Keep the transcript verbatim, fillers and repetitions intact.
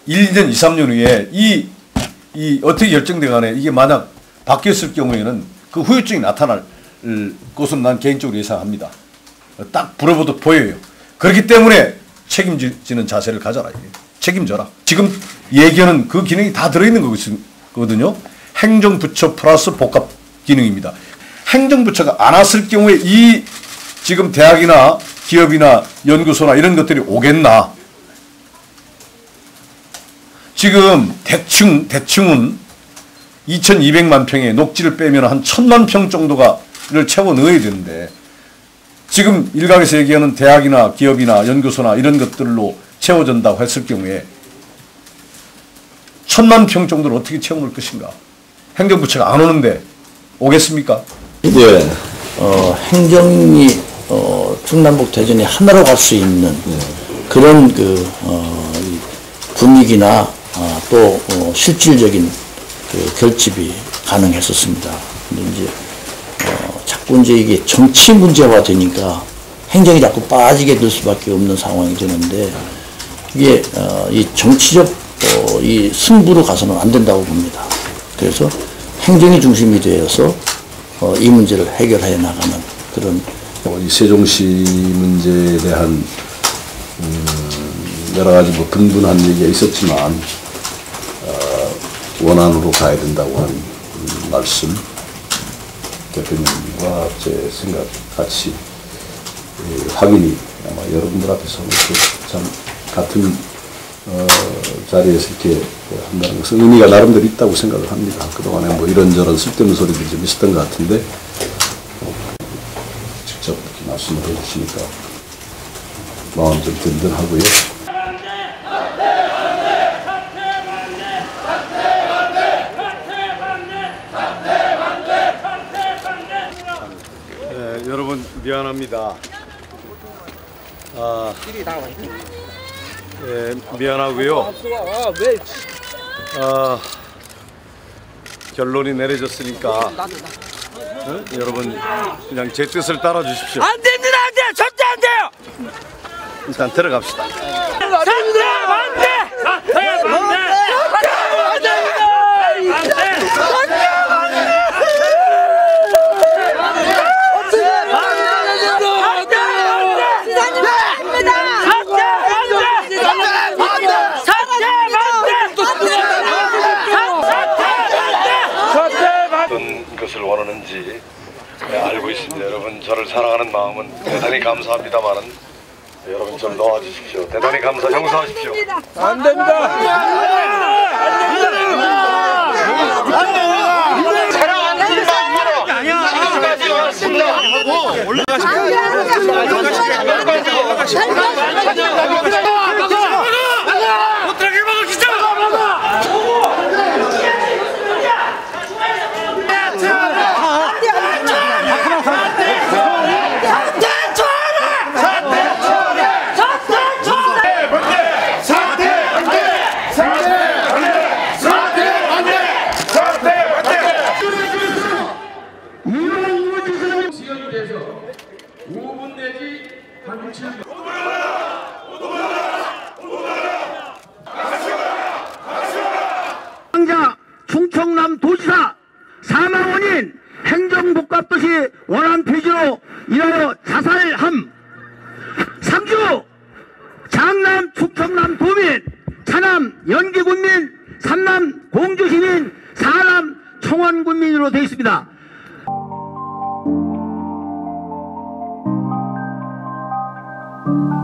일 년, 이, 삼 년 후에 이, 이 어떻게 결정돼 간에 이게 만약 바뀌었을 경우에는 그 후유증이 나타날 것은 난 개인적으로 예상합니다. 딱 불어보듯 보여요. 그렇기 때문에 책임지는 자세를 가져라. 책임져라. 지금 얘기하는 그 기능이 다 들어있는 거거든요. 행정부처 플러스 복합 기능입니다. 행정부처가 안 왔을 경우에 이 지금 대학이나 기업이나 연구소나 이런 것들이 오겠나? 지금 대충, 대충은 이천이백만 평에 녹지를 빼면 한 천만 평 정도가를 채워 넣어야 되는데 지금 일각에서 얘기하는 대학이나 기업이나 연구소나 이런 것들로 채워진다고 했을 경우에 천만 평 정도를 어떻게 채워놓을 것인가? 행정부처가 안 오는데 오겠습니까? 이제 어, 행정이 어, 충남북 대전이 하나로 갈 수 있는 네. 그런 그 어, 분위기나 어, 또 어, 실질적인 그 결집이 가능했었습니다. 근데 이제 어, 자꾸 이제 이게 정치 문제화 되니까 행정이 자꾸 빠지게 될 수밖에 없는 상황이 되는데 이게 어, 이 정치적 어, 이 승부로 가서는 안 된다고 봅니다. 그래서 행정이 중심이 되어서 어, 이 문제를 해결해 나가는 그런 이 세종시 문제에 대한 음, 여러 가지 뭐 분분한 얘기가 있었지만 어, 원안으로 가야 된다고 한 음, 말씀 대표님과 제 생각 같이 예, 확인이 아마 여러분들 앞에서 참 같은 어, 자리에서 이렇게 한다는 것은 의미가 나름대로 있다고 생각을 합니다. 그동안에 뭐 이런저런 쓸데없는 소리들이 좀 있었던 것 같은데 어, 직접 이렇게 말씀을 해주시니까 마음 좀 든든하고요. 네, 여러분 미안합니다. 아, 예, 미안하고요. 아, 결론이 내려졌으니까 어? 여러분 그냥 제 뜻을 따라 주십시오. 안 됩니다, 안 돼요, 절대 안 돼요. 일단 들어갑시다. 사퇴 반대, 사퇴 반대, 사퇴 반대. 어떤 것을 원하는지 알고 있습니다. 여러분 저를 사랑하는 마음은 대단히 감사합니다만은 여러분 좀 놓아주십시오. 대단히 감사, 용서하십시오. 안 됩니다. 안 됩니다. 사랑하는 마음으로 지금까지 왔습니다. 못하게 막으시죠. 오 분 내지 한 칠 분. 당자 충청남 도지사 사망 원인 행정복합도시 원안 폐지로 인하여 자살함. 상주 장남 충청남 도민, 차남 연기군민, 삼남 공주시민, 사남 청원군민으로 되어 있습니다. you